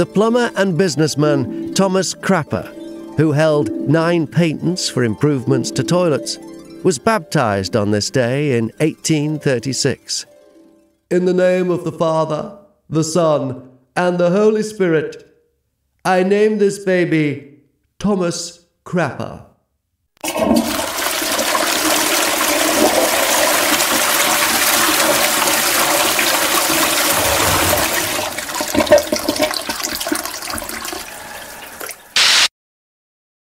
The plumber and businessman Thomas Crapper, who held 9 patents for improvements to toilets, was baptized on this day in 1836. In the name of the Father, the Son, and the Holy Spirit, I name this baby Thomas Crapper.